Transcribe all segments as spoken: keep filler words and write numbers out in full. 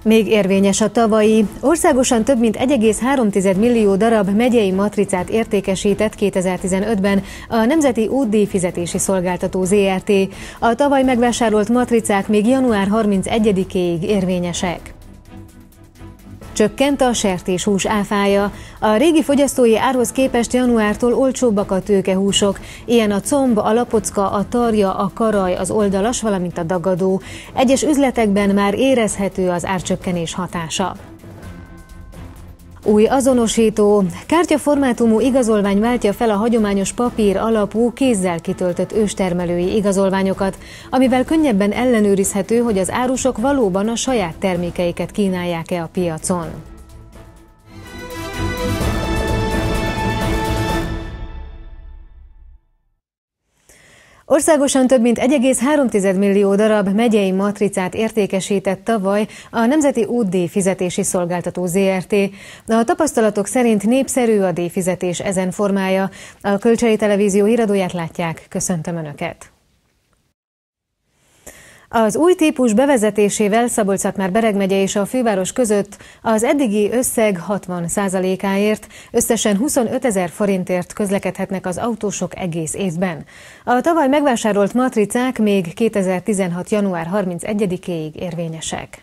Még érvényes a tavalyi. Országosan több mint egy egész három millió darab megyei matricát értékesített kétezer-tizenötben a Nemzeti Útdíj Fizetési Szolgáltató zé er té. A tavaly megvásárolt matricák még január harmincegyedikéig érvényesek. Csökkent a sertéshús áfája. A régi fogyasztói árhoz képest januártól olcsóbbak a tőkehúsok. Ilyen a comb, a lapocka, a tarja, a karaj, az oldalas, valamint a dagadó. Egyes üzletekben már érezhető az árcsökkenés hatása. Új azonosító. Kártyaformátumú igazolvány váltja fel a hagyományos papír alapú, kézzel kitöltött őstermelői igazolványokat, amivel könnyebben ellenőrizhető, hogy az árusok valóban a saját termékeiket kínálják-e a piacon. Országosan több mint egy egész három millió darab megyei matricát értékesített tavaly a Nemzeti Útdíj Fizetési Szolgáltató zé er té. A tapasztalatok szerint népszerű a díjfizetés ezen formája. A Kölcsei Televízió híradóját látják, köszöntöm Önöket! Az új típus bevezetésével Szabolcs-Szatmár-Bereg megye és a főváros között az eddigi összeg hatvan százalékáért, összesen huszonötezer forintért közlekedhetnek az autósok egész évben. A tavaly megvásárolt matricák még kétezer-tizenhat január harmincegyedikéig érvényesek.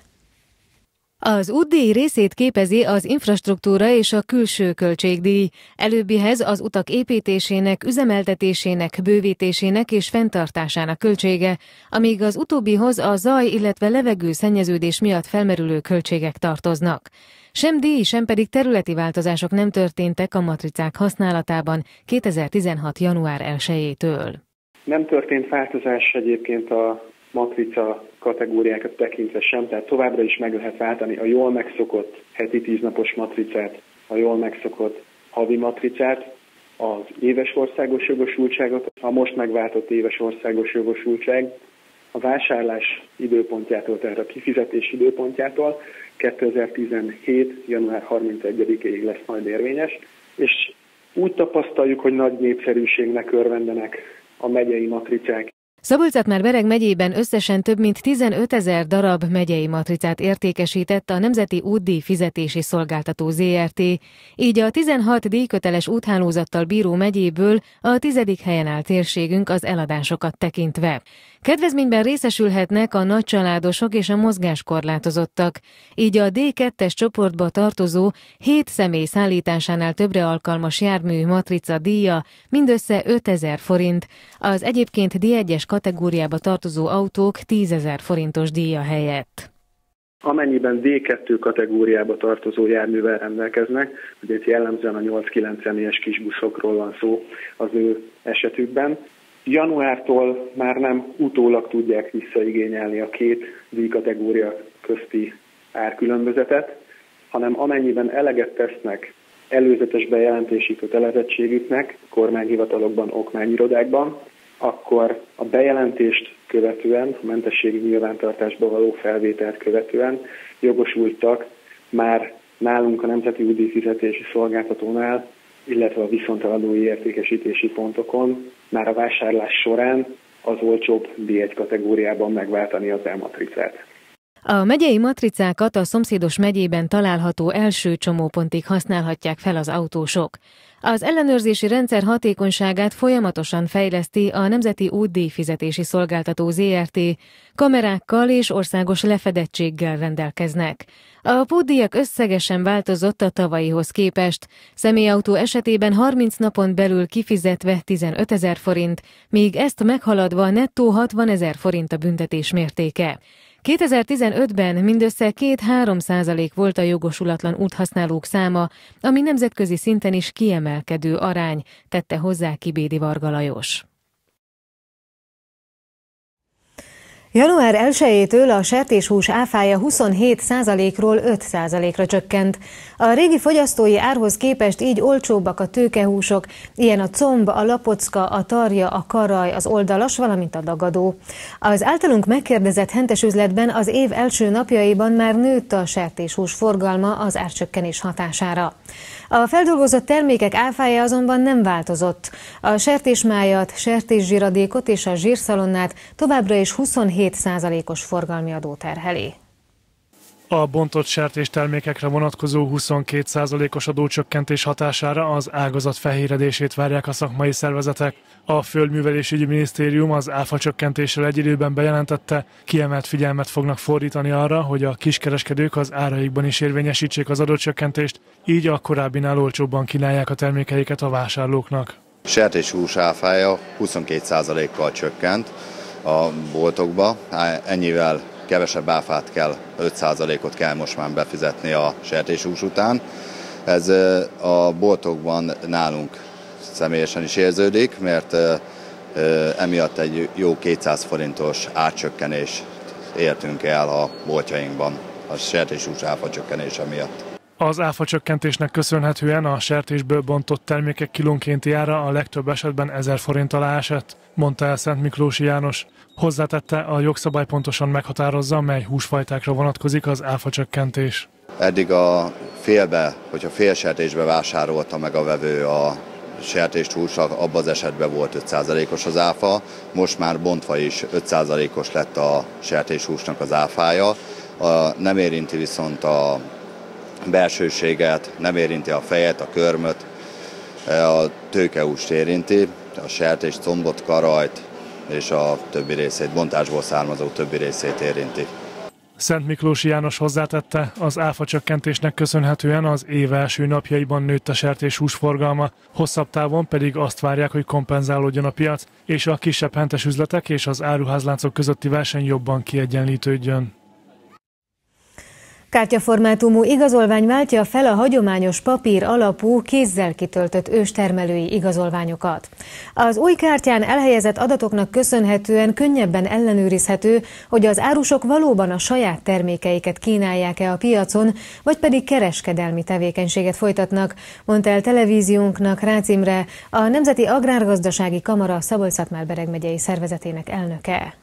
Az útdíj részét képezi az infrastruktúra és a külső költségdíj. Előbbihez az utak építésének, üzemeltetésének, bővítésének és fenntartásának költsége, amíg az utóbbihoz a zaj, illetve levegőszennyeződés miatt felmerülő költségek tartoznak. Sem díj, sem pedig területi változások nem történtek a matricák használatában kétezer-tizenhat január elsejétől. Nem történt változás egyébként a matrica kategóriákat tekintve sem, tehát továbbra is meg lehet váltani a jól megszokott heti tíznapos matricát, a jól megszokott havi matricát, az éves országos jogosultságot, a most megváltott éves országos jogosultság, a vásárlás időpontjától, tehát a kifizetés időpontjától kétezer-tizenhét január harmincegyedikéig lesz majd érvényes, és úgy tapasztaljuk, hogy nagy népszerűségnek örvendenek a megyei matricák. Szabolcs-Szatmár-Bereg megyében összesen több mint tizenötezer darab megyei matricát értékesített a Nemzeti Útdíj Fizetési Szolgáltató zé er té, így a tizenhat díjköteles úthálózattal bíró megyéből a tizedik helyen áll térségünk az eladásokat tekintve. Kedvezményben részesülhetnek a nagycsaládosok és a mozgáskorlátozottak, így a dé kettes csoportba tartozó hét személy szállításánál többre alkalmas jármű matrica díja mindössze ötezer forint, az egyébként dé egyes kategóriába tartozó autók tízezer forintos díja helyett. Amennyiben dé kettő kategóriába tartozó járművel rendelkeznek, ugye itt jellemzően a nyolc-kilenc személyes kisbuszokról van szó az ő esetükben, januártól már nem utólag tudják visszaigényelni a két díjkategória közti árkülönbözetet, hanem amennyiben eleget tesznek előzetes bejelentési kötelezettségüknek kormányhivatalokban, okmányirodákban, akkor a bejelentést követően, a mentességi nyilvántartásba való felvételt követően jogosultak már nálunk a Nemzeti Útdíj Fizetési Szolgáltatónál, illetve a viszonteladói értékesítési pontokon már a vásárlás során az olcsóbb dé egy kategóriában megváltani az e-matricát. A megyei matricákat a szomszédos megyében található első csomópontig használhatják fel az autósok. Az ellenőrzési rendszer hatékonyságát folyamatosan fejleszti a Nemzeti Útdíj Fizetési Szolgáltató zé er té, kamerákkal és országos lefedettséggel rendelkeznek. A pótdíjak összegesen változott a tavalyihoz képest, személyautó esetében harminc napon belül kifizetve tizenötezer forint, míg ezt meghaladva nettó hatvanezer forint a büntetés mértéke. kétezer-tizenötben mindössze két-három százalék volt a jogosulatlan úthasználók száma, ami nemzetközi szinten is kiemelkedő arány, tette hozzá Kibédi Varga Lajos. január elsejétől a sertéshús áfája huszonhét százalékról öt százalékra csökkent. A régi fogyasztói árhoz képest így olcsóbbak a tőkehúsok, ilyen a comb, a lapocka, a tarja, a karaj, az oldalas, valamint a dagadó. Az általunk megkérdezett hentes üzletben az év első napjaiban már nőtt a sertéshús forgalma az árcsökkenés hatására. A feldolgozott termékek áfája azonban nem változott. A sertésmájat, sertészsíradékot és a zsírszalonnát továbbra is huszonhét százalékos forgalmi adó terheli. A bontott sertéstermékekre vonatkozó huszonkét százalékos adócsökkentés hatására az ágazat fehéredését várják a szakmai szervezetek. A Földművelésügyi Minisztérium az áfa csökkentéssel egy időben bejelentette, kiemelt figyelmet fognak fordítani arra, hogy a kiskereskedők az áraikban is érvényesítsék az adócsökkentést, így a korábbinál olcsóbban kínálják a termékeiket a vásárlóknak. A sertéshús áfája huszonkét százalékkal csökkent a boltokba, ennyivel kevesebb áfát kell, öt százalékot kell most már befizetni a sertéshús után. Ez a boltokban nálunk személyesen is érződik, mert emiatt egy jó kétszáz forintos átcsökkenést értünk el a boltjainkban a sertéshús áfa csökkenése miatt. Az áfa csökkentésnek köszönhetően a sertésből bontott termékek kilónkénti ára a legtöbb esetben ezer forint alá esett, mondta el Szent Miklósi János. Hozzátette, a jogszabály pontosan meghatározza, mely húsfajtákra vonatkozik az áfa csökkentés. Eddig a félbe, hogyha fél sertésbe vásárolta meg a vevő a sertést húst, abban az esetben volt öt százalékos az áfa, most már bontva is öt százalékos lett a sertéshúsnak az áfája. A, nem érinti viszont a belsőséget, nem érinti a fejet, a körmöt, a tőkehúst érinti, a sertés, combot, karajt és a többi részét, bontásból származó többi részét érinti. Szent Miklósi János hozzátette, az áfa csökkentésnek köszönhetően az év első napjaiban nőtt a sertéshús forgalma, hosszabb távon pedig azt várják, hogy kompenzálódjon a piac, és a kisebb hentes üzletek és az áruházláncok közötti verseny jobban kiegyenlítődjön. Kártyaformátumú igazolvány váltja fel a hagyományos papír alapú, kézzel kitöltött őstermelői igazolványokat. Az új kártyán elhelyezett adatoknak köszönhetően könnyebben ellenőrizhető, hogy az árusok valóban a saját termékeiket kínálják-e a piacon, vagy pedig kereskedelmi tevékenységet folytatnak, mondta el televíziónknak Rácz Imre, a Nemzeti Agrárgazdasági Kamara Szabolcs-Szatmár-Bereg megyei szervezetének elnöke.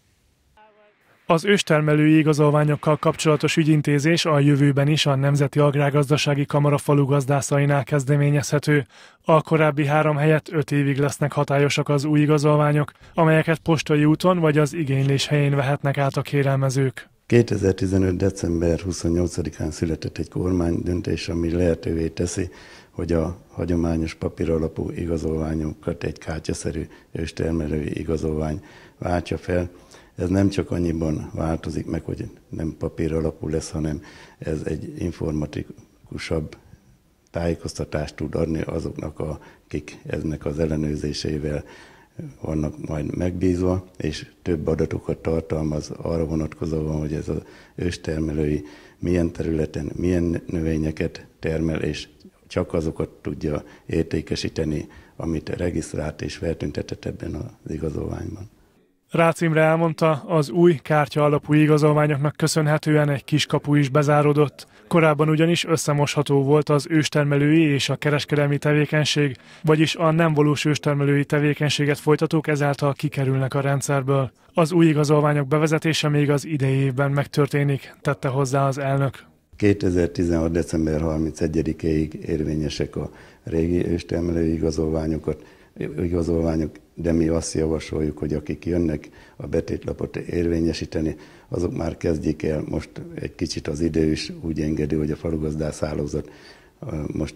Az őstermelői igazolványokkal kapcsolatos ügyintézés a jövőben is a Nemzeti Agrárgazdasági Kamara falugazdászainnál kezdeményezhető. A korábbi három helyett öt évig lesznek hatályosak az új igazolványok, amelyeket postai úton vagy az igénylés helyén vehetnek át a kérelmezők. kétezer-tizenöt. december huszonnyolcadikán született egy kormánydöntés, ami lehetővé teszi, hogy a hagyományos papíralapú igazolványokat egy kártyaszerű őstermelői igazolvány váltja fel. Ez nem csak annyiban változik meg, hogy nem papír alapú lesz, hanem ez egy informatikusabb tájékoztatást tud adni azoknak, akik eznek az ellenőrzésével vannak majd megbízva, és több adatokat tartalmaz arra vonatkozóan, hogy ez az őstermelői milyen területen, milyen növényeket termel, és csak azokat tudja értékesíteni, amit regisztrált és feltüntetett ebben az igazolványban. Rácz Imre elmondta, az új kártya alapú igazolványoknak köszönhetően egy kiskapu is bezárodott. Korábban ugyanis összemosható volt az őstermelői és a kereskedelmi tevékenység, vagyis a nem valós őstermelői tevékenységet folytatók ezáltal kikerülnek a rendszerből. Az új igazolványok bevezetése még az idei évben megtörténik, tette hozzá az elnök. kétezer-tizenhat. december harmincegyedikéig érvényesek a régi őstermelői igazolványokat, igazolványok, de mi azt javasoljuk, hogy akik jönnek a betétlapot érvényesíteni, azok már kezdjék el. Most egy kicsit az idő is úgy engedi, hogy a falugazdász hálózat most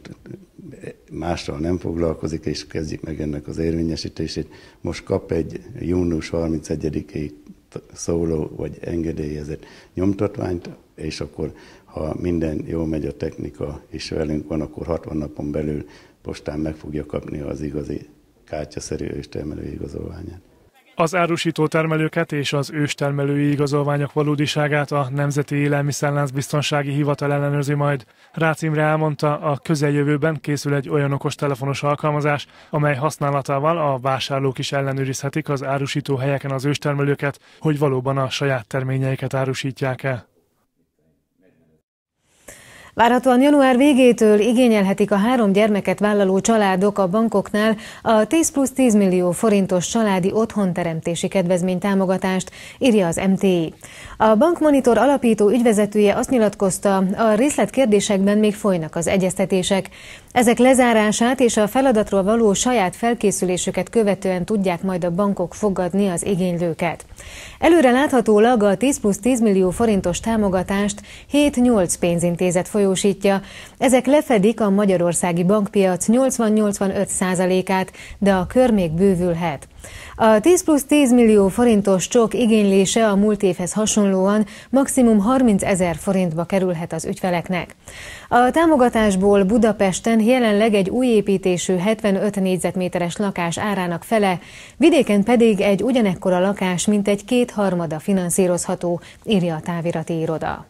mással nem foglalkozik, és kezdjük meg ennek az érvényesítését. Most kap egy június harmincegyedikéig szóló vagy engedélyezett nyomtatványt, és akkor, ha minden jól megy, a technika is velünk van, akkor hatvan napon belül postán meg fogja kapni az igazi kártyaszerű őstermelői igazolványát. Az árusító termelőket és az őstermelői igazolványok valódiságát a Nemzeti Élelmiszerláncbiztonsági Hivatal ellenőrzi majd. Rácz Imre elmondta, a közeljövőben készül egy olyan okostelefonos alkalmazás, amely használatával a vásárlók is ellenőrizhetik az árusító helyeken az őstermelőket, hogy valóban a saját terményeiket árusítják-e. Várhatóan január végétől igényelhetik a három gyermeket vállaló családok a bankoknál a tíz plusz tíz millió forintos családi otthonteremtési kedvezménytámogatást, írja az em té i. A Bankmonitor alapító ügyvezetője azt nyilatkozta, a részletkérdésekben még folynak az egyeztetések. Ezek lezárását és a feladatról való saját felkészülésüket követően tudják majd a bankok fogadni az igénylőket. Előre láthatólag a tíz plusz tíz millió forintos támogatást hét-nyolc pénzintézet folyósítja. Ezek lefedik a magyarországi bankpiac nyolcvan-nyolcvanöt százalékát, de a kör még bővülhet. A tíz plusz tíz millió forintos csok igénylése a múlt évhez hasonlóan maximum harmincezer forintba kerülhet az ügyfeleknek. A támogatásból Budapesten jelenleg egy új építésű hetvenöt négyzetméteres lakás árának fele, vidéken pedig egy ugyanekkora lakás mintegy kétharmada finanszírozható, írja a távirati iroda.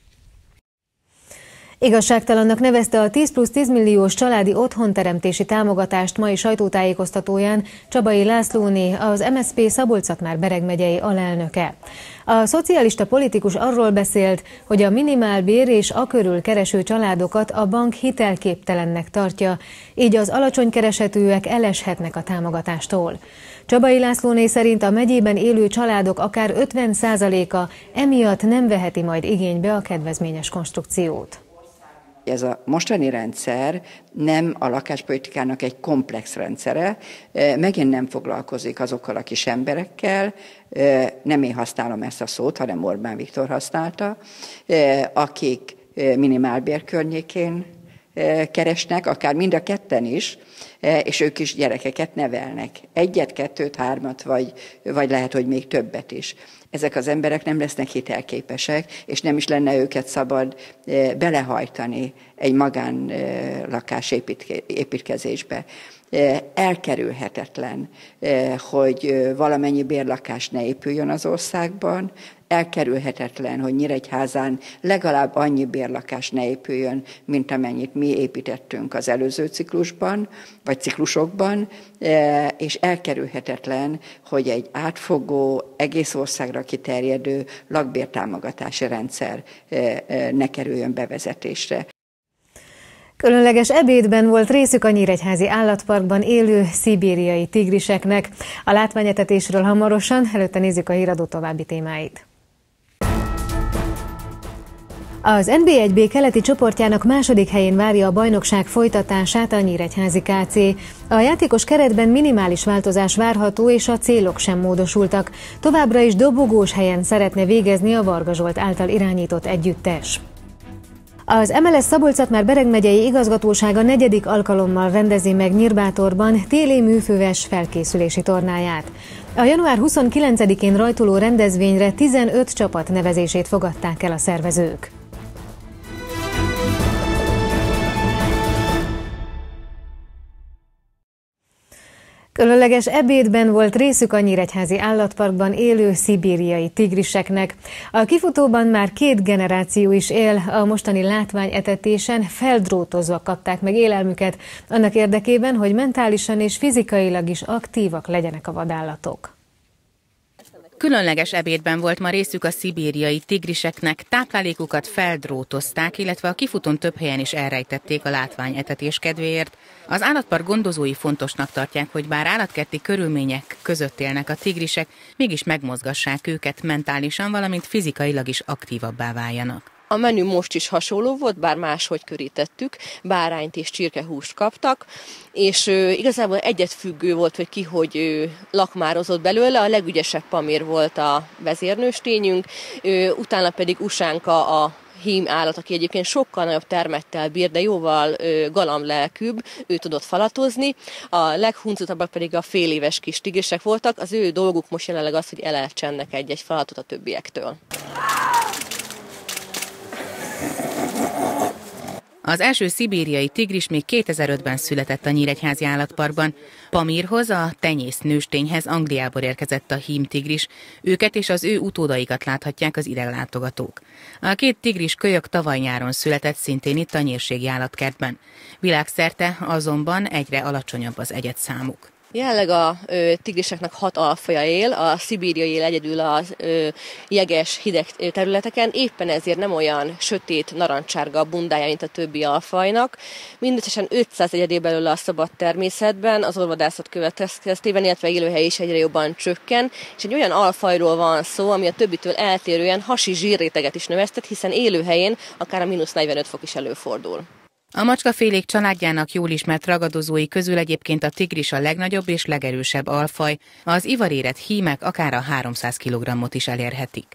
Igazságtalannak nevezte a tíz plusz tíz milliós családi otthonteremtési támogatást mai sajtótájékoztatóján Csabai Lászlóné, az em es zé pé Szabolcs-Szatmár-Bereg megyei alelnöke. A szocialista politikus arról beszélt, hogy a minimálbér és akörül kereső családokat a bank hitelképtelennek tartja, így az alacsony keresetűek eleshetnek a támogatástól. Csabai Lászlóné szerint a megyében élő családok akár ötven százaléka emiatt nem veheti majd igénybe a kedvezményes konstrukciót. Ez a mostani rendszer nem a lakáspolitikának egy komplex rendszere, megint nem foglalkozik azokkal a kis emberekkel, nem én használom ezt a szót, hanem Orbán Viktor használta, akik minimálbér környékén keresnek, akár mind a ketten is, és ők is gyerekeket nevelnek. Egyet, kettőt, hármat, vagy, vagy lehet, hogy még többet is. Ezek az emberek nem lesznek hitelképesek, és nem is lenne őket szabad belehajtani egy magánlakás építkezésbe. Elkerülhetetlen, hogy valamennyi bérlakás ne épüljön az országban, elkerülhetetlen, hogy Nyíregyházán legalább annyi bérlakás ne épüljön, mint amennyit mi építettünk az előző ciklusban, vagy ciklusokban, és elkerülhetetlen, hogy egy átfogó, egész országra kiterjedő lakbértámogatási rendszer ne kerüljön bevezetésre. Különleges ebédben volt részük a Nyíregyházi Állatparkban élő szibériai tigriseknek. A látványetetésről hamarosan, előtte nézzük a híradó további témáit. Az en bé egy bé keleti csoportjának második helyén várja a bajnokság folytatását a Nyíregyházi ká cé. A játékos keretben minimális változás várható, és a célok sem módosultak. Továbbra is dobogós helyen szeretne végezni a Varga Zsolt által irányított együttes. Az em el es Szabolcs-Szatmár-Bereg megyei igazgatósága negyedik alkalommal rendezi meg Nyírbátorban téli műfőves felkészülési tornáját. A január huszonkilencedikén rajtoló rendezvényre tizenöt csapat nevezését fogadták el a szervezők. Különleges ebédben volt részük a Nyíregyházi Állatparkban élő szibériai tigriseknek. A kifutóban már két generáció is él, a mostani látványetetésen feldrótozva kapták meg élelmüket, annak érdekében, hogy mentálisan és fizikailag is aktívak legyenek a vadállatok. Különleges ebédben volt ma részük a szibériai tigriseknek, táplálékukat feldrótozták, illetve a kifutón több helyen is elrejtették a látványetetés kedvéért. Az állatpark gondozói fontosnak tartják, hogy bár állatkerti körülmények között élnek a tigrisek, mégis megmozgassák őket mentálisan, valamint fizikailag is aktívabbá váljanak. A menü most is hasonló volt, bár máshogy körítettük, bárányt és csirkehúst kaptak, és ö, igazából egyet függő volt, hogy ki hogy ö, lakmározott belőle, a legügyesebb Pamír volt a vezérnőstényünk, ö, utána pedig Usánka a hím állat, aki egyébként sokkal nagyobb termettel bír, de jóval ö, galamblelkűbb, ő tudott falatozni. A leghuncotabbak pedig a fél éves kis tigrisek voltak, az ő dolguk most jelenleg az, hogy eleltsennek egy-egy falatot a többiektől. Az első szibériai tigris még kétezer-ötben született a Nyíregyházi Állatparkban. Pamírhoz, a tenyész nőstényhez Angliából érkezett a hím tigris. Őket és az ő utódaikat láthatják az idelátogatók. A két tigris kölyök tavaly nyáron született szintén itt a Nyírségi Állatkertben. Világszerte azonban egyre alacsonyabb az egyedszámuk. Jelenleg a ö, tigriseknek hat alfaja él, a szibériai él egyedül az ö, jeges, hideg területeken, éppen ezért nem olyan sötét, narancsárga a bundája, mint a többi alfajnak. Mindösszesen ötszáz egyedé belőle a szabad természetben, az orvadászat következtében, illetve élőhely is egyre jobban csökken, és egy olyan alfajról van szó, ami a többitől eltérően hasi zsírréteget is növesztet, hiszen élőhelyén akár a mínusz negyvenöt fok is előfordul. A macskafélék családjának jól ismert ragadozói közül egyébként a tigris a legnagyobb és legerősebb alfaj, az ivarérett hímek akár a háromszáz kilogrammot is elérhetik.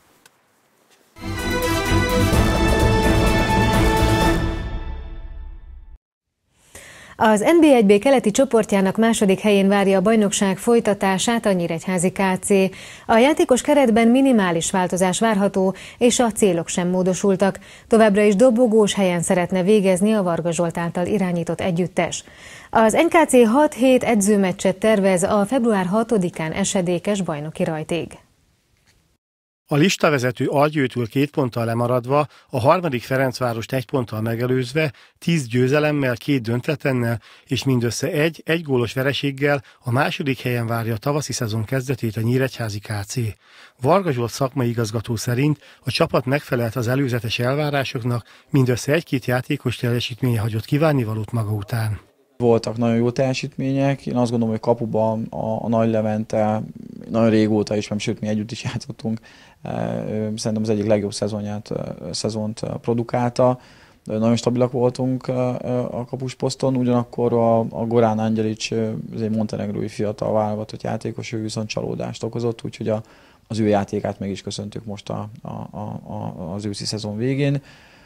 Az en bé egy bé keleti csoportjának második helyén várja a bajnokság folytatását a Nyíregyházi ká cé. A játékos keretben minimális változás várható, és a célok sem módosultak. Továbbra is dobogós helyen szeretne végezni a Varga Zsolt által irányított együttes. Az en ká cé hat hét edzőmeccset tervez a február hatodikán esedékes bajnoki rajtig. A listavezető Algyőtől két ponttal lemaradva, a harmadik Ferencvárost egy ponttal megelőzve, tíz győzelemmel, két döntetlennel és mindössze egy egy gólos vereséggel a második helyen várja a tavaszi szezon kezdetét a Nyíregyházi ká cé. Varga Zsolt szakmai igazgató szerint a csapat megfelelt az előzetes elvárásoknak, mindössze egy-két játékos teljesítménye hagyott kívánnivalót maga után. Voltak nagyon jó teljesítmények, én azt gondolom, hogy kapuban a, a Nagy Levente nagyon régóta is, sőt mi együtt is játszottunk, szerintem az egyik legjobb szezonját, szezont produkálta. Nagyon stabilak voltunk a kapusposzton, ugyanakkor a, a Gorán Angyelics, ez egy montenegrói fiatal válogatott játékos, ő viszont csalódást okozott, úgyhogy a, az ő játékát meg is köszöntük most a, a, a, az őszi szezon végén.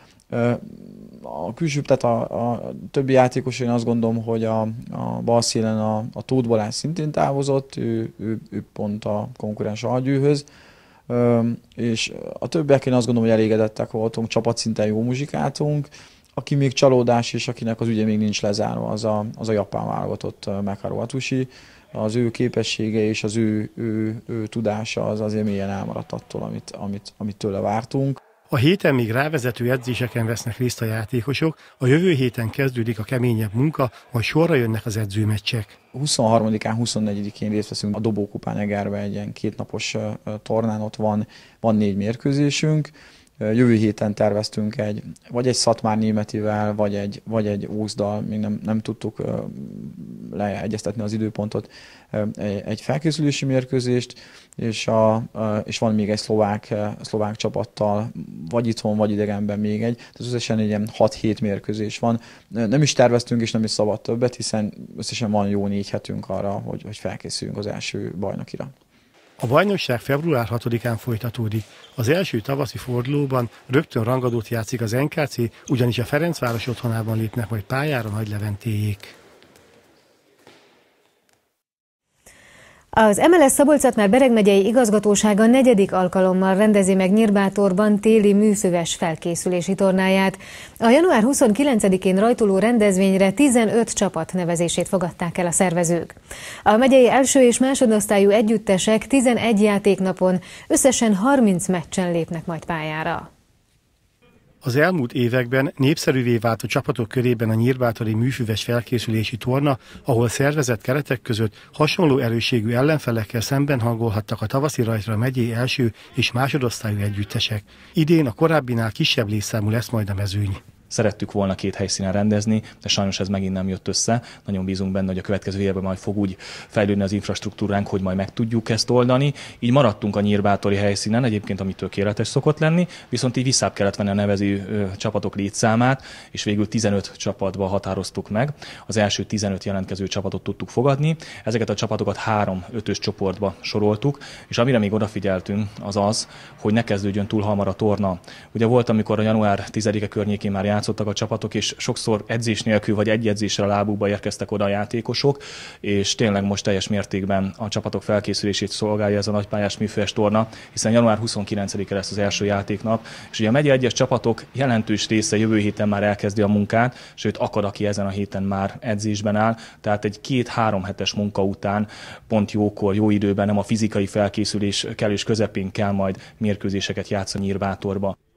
A külső, tehát a, a többi játékos, én azt gondolom, hogy a, a bal szélen a, a Tóth Balázs szintén távozott, ő, ő, ő pont a konkurens Algyőhöz, és a többiek én azt gondolom, hogy elégedettek voltunk, csapatszinten jó muzsikáltunk. Aki még csalódás, és akinek az ügye még nincs lezárva, az a, az a japán válogatott Mekaru Atushi. Az ő képessége és az ő, ő, ő tudása az azért mélyen elmaradt attól, amit, amit, amit tőle vártunk. A héten még rávezető edzéseken vesznek részt a játékosok, a jövő héten kezdődik a keményebb munka, majd sorra jönnek az edzőmeccsek. huszonharmadikán, huszonnegyedikén részt veszünk a Dobókupán Egerbe, egy ilyen kétnapos tornán, ott van, van négy mérkőzésünk. Jövő héten terveztünk egy, vagy egy Szatmár Németivel, vagy egy, vagy egy Ózdal, még nem, nem tudtuk leegyeztetni az időpontot, egy felkészülési mérkőzést, és, a, és van még egy szlovák, szlovák csapattal, vagy itthon, vagy idegenben még egy, tehát összesen egy ilyen hat-hét mérkőzés van. Nem is terveztünk, és nem is szabad többet, hiszen összesen van jó négy hetünk arra, hogy, hogy felkészüljünk az első bajnokira. A bajnokság február hatodikán folytatódik. Az első tavaszi fordulóban rögtön rangadót játszik az en ká cé, ugyanis a Ferencváros otthonában lépnek majd pályára Nagy Leventéjék. Az em el es Szabolcs-Szatmár-Bereg megyei igazgatósága negyedik alkalommal rendezi meg Nyírbátorban téli műfüves felkészülési tornáját. A január huszonkilencedikén rajtoló rendezvényre tizenöt csapat nevezését fogadták el a szervezők. A megyei első és másodosztályú együttesek tizenegy játéknapon, összesen harminc meccsen lépnek majd pályára. Az elmúlt években népszerűvé vált a csapatok körében a nyírbátori műfüves felkészülési torna, ahol szervezett keretek között hasonló erősségű ellenfelekkel szemben hangolhattak a tavaszi rajtra a megyei első és másodosztályú együttesek. Idén a korábbinál kisebb létszámú lesz majd a mezőny. Szerettük volna két helyszínen rendezni, de sajnos ez megint nem jött össze. Nagyon bízunk benne, hogy a következő évben majd fog úgy fejlődni az infrastruktúránk, hogy majd meg tudjuk ezt oldani. Így maradtunk a nyírbátori helyszínen, egyébként ami tökéletes szokott lenni, viszont így visszább kellett venni a nevező ö, csapatok létszámát, és végül tizenöt csapatba határoztuk meg. Az első tizenöt jelentkező csapatot tudtuk fogadni. Ezeket a csapatokat három ötös csoportba soroltuk, és amire még odafigyeltünk, az az, hogy ne kezdődjön túl hamar a torna. Ugye volt, amikor a január tizedike környékén már játszottak a csapatok, és sokszor edzés nélkül vagy egy edzésre a lábukba érkeztek oda a játékosok, és tényleg most teljes mértékben a csapatok felkészülését szolgálja ez a nagypályás műfüves torna, hiszen január huszonkilencedike lesz az első játéknap, és ugye a megye egyes csapatok jelentős része jövő héten már elkezdi a munkát, sőt akad, aki ezen a héten már edzésben áll, tehát egy két-három hetes munka után pont jókor, jó időben, nem a fizikai felkészülés kellős közepén kell majd mérkőzéseket játszani Nyírbátorba.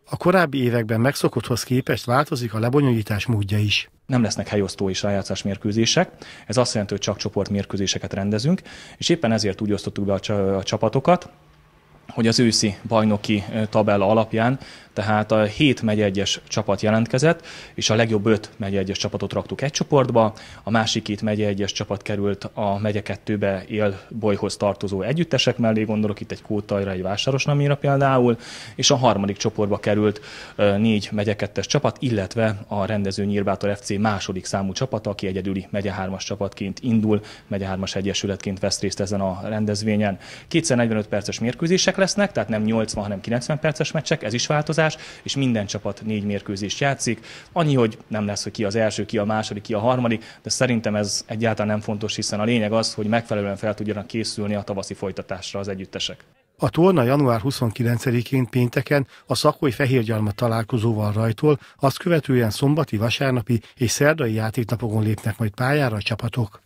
A korábbi években megszokotthoz képest változik a lebonyolítás módja is. Nem lesznek helyosztó és rájátszás mérkőzések, ez azt jelenti, hogy csak csoportmérkőzéseket rendezünk, és éppen ezért úgy osztottuk be a csapatokat, hogy az őszi bajnoki tabella alapján, tehát a hét megye egyes csapat jelentkezett, és a legjobb öt megye egyes csapatot raktuk egy csoportba, a másik két megye egyes csapat került a megye kettőbe élbolyhoz tartozó együttesek mellé, gondolok itt egy Kótajra, egy Vásárosnamira például, és a harmadik csoportba került négy megye kettes csapat, illetve a rendező Nyírbátor ef cé második számú csapata, aki egyedüli megye hármas csapatként indul, megye hármas egyesületként vesz részt ezen a rendezvényen. kétszer negyvenöt perces mérkőzések lesznek, tehát nem nyolcvan, hanem kilencven perces meccsek, ez is változás, és minden csapat négy mérkőzést játszik. Annyi, hogy nem lesz, hogy ki az első, ki a második, ki a harmadik, de szerintem ez egyáltalán nem fontos, hiszen a lényeg az, hogy megfelelően fel tudjanak készülni a tavaszi folytatásra az együttesek. A torna január huszonkilencedikén pénteken a Szakói Fehérgyalma találkozóval rajtol, azt követően szombati, vasárnapi és szerdai játéknapokon lépnek majd pályára a csapatok.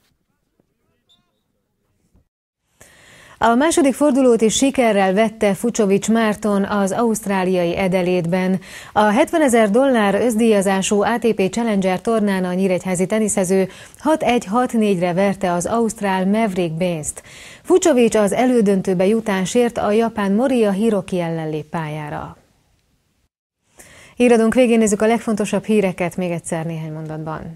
A második fordulót is sikerrel vette Fucsovics Márton az ausztráliai Adelaideben. A hetvenezer dollár összdíjazású á té pé Challenger tornán a nyíregyházi teniszező hat egy hat négyre verte az ausztrál Maverick Bainst. Fucsovics az elődöntőbe jutásért a japán Moria Hiroki ellen lép pályára. Híradónk végén nézzük a legfontosabb híreket még egyszer néhány mondatban.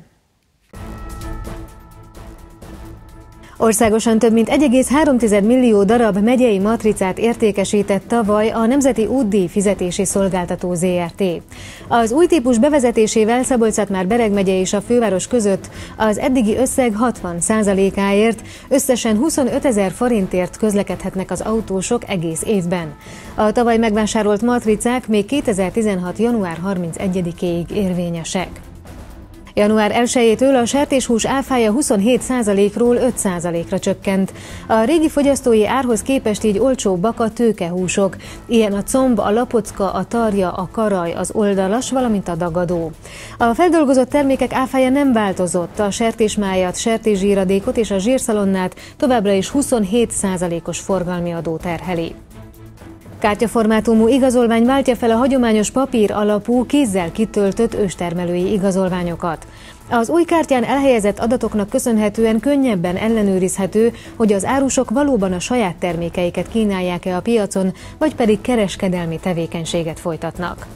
Országosan több mint egy egész három millió darab megyei matricát értékesített tavaly a Nemzeti Útdíj Fizetési Szolgáltató zé er té. Az új típus bevezetésével Szabolcs-Szatmár-Bereg megye és a főváros között az eddigi összeg hatvan százalékáért, összesen huszonötezer forintért közlekedhetnek az autósok egész évben. A tavaly megvásárolt matricák még kétezer-tizenhat január harmincegyedikéig érvényesek. január elsejétől a sertéshús áfája huszonhét százalékról öt százalékra csökkent. A régi fogyasztói árhoz képest így olcsóbbak a tőkehúsok. Ilyen a comb, a lapocka, a tarja, a karaj, az oldalas, valamint a dagadó. A feldolgozott termékek áfája nem változott. A sertésmájat, sertészsíradékot és a zsírszalonnát továbbra is huszonhét százalékos forgalmi adó terheli. Kártyaformátumú igazolvány váltja fel a hagyományos papír alapú, kézzel kitöltött őstermelői igazolványokat. Az új kártyán elhelyezett adatoknak köszönhetően könnyebben ellenőrizhető, hogy az árusok valóban a saját termékeiket kínálják-e a piacon, vagy pedig kereskedelmi tevékenységet folytatnak.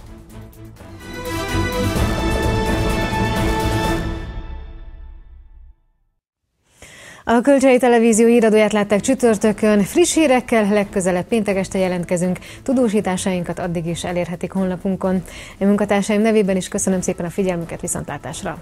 A Kölcsei Televízió híradóját látták csütörtökön. Friss hírekkel legközelebb péntek este jelentkezünk. Tudósításainkat addig is elérhetik honlapunkon. A munkatársaim nevében is köszönöm szépen a figyelmüket, viszontlátásra!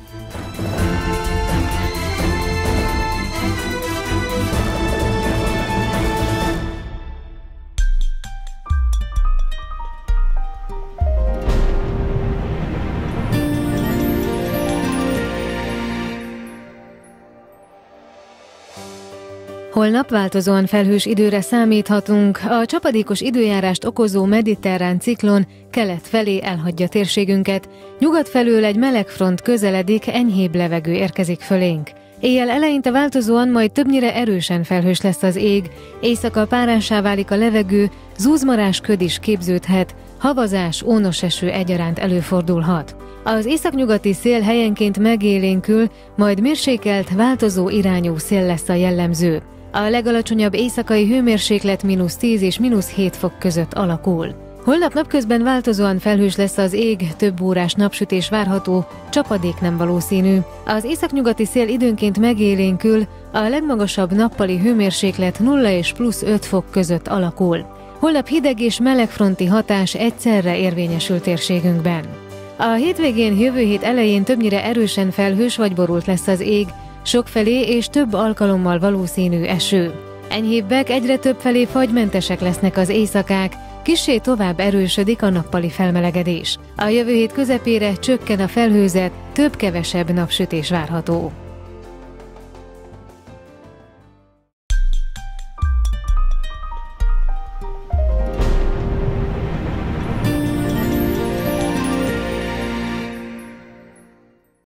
Holnap változóan felhős időre számíthatunk. A csapadékos időjárást okozó mediterrán ciklon kelet felé elhagyja térségünket. Nyugat felől egy meleg front közeledik, enyhébb levegő érkezik fölénk. Éjjel eleinte változóan, majd többnyire erősen felhős lesz az ég. Éjszaka párássá válik a levegő, zúzmarás köd is képződhet, havazás, ónos eső egyaránt előfordulhat. Az északnyugati szél helyenként megélénkül, majd mérsékelt, változó irányú szél lesz a jellemző. A legalacsonyabb éjszakai hőmérséklet mínusz tíz és mínusz hét fok között alakul. Holnap napközben változóan felhős lesz az ég, több órás napsütés várható, csapadék nem valószínű. Az északnyugati szél időnként megélénkül, a legmagasabb nappali hőmérséklet nulla és plusz öt fok között alakul. Holnap hideg és melegfronti hatás egyszerre érvényesül térségünkben. A hétvégén, jövő hét elején többnyire erősen felhős vagy borult lesz az ég, sokfelé és több alkalommal valószínű eső. Enyhébbek, egyre többfelé fagymentesek lesznek az éjszakák, kissé tovább erősödik a nappali felmelegedés. A jövő hét közepére csökken a felhőzet, több-kevesebb napsütés várható.